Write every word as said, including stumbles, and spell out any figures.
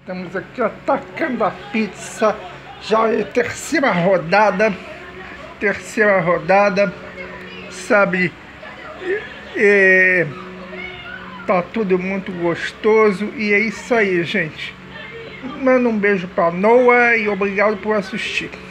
Estamos aqui atacando a pizza. Já é terceira rodada. Terceira rodada. Sabe? É, tá tudo muito gostoso. E é isso aí, gente. Manda um beijo pra Noah e obrigado por assistir.